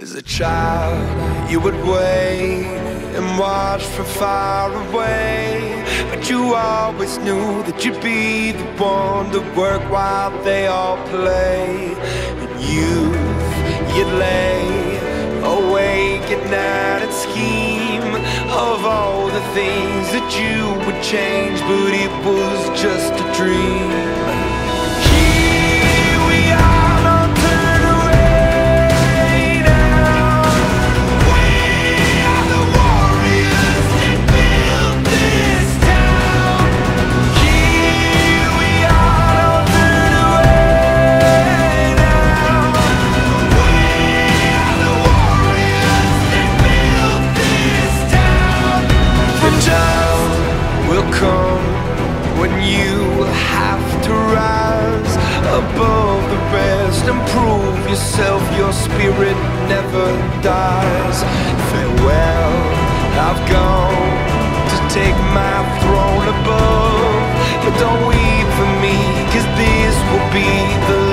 As a child, you would wait and watch from far away, but you always knew that you'd be the one to work while they all play. In youth, you'd lay awake at night and scheme of all the things that you would change, but it was just a dream. When you have to rise above the rest and prove yourself, your spirit never dies. Farewell, I've gone to take my throne above, but don't weep for me, 'cause this will be the